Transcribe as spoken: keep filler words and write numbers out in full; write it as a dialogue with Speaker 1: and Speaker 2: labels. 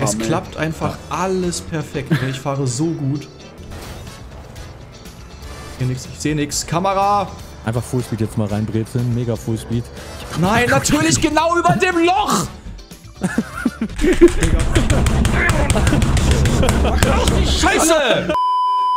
Speaker 1: Es klappt einfach alles perfekt. Ich fahre so gut. Ich sehe nichts, ich sehe nichts. Kamera!
Speaker 2: Einfach Fullspeed jetzt mal reinbrezeln. Mega Fullspeed.
Speaker 1: Nein, natürlich genau über dem Loch! Ach die Scheiße!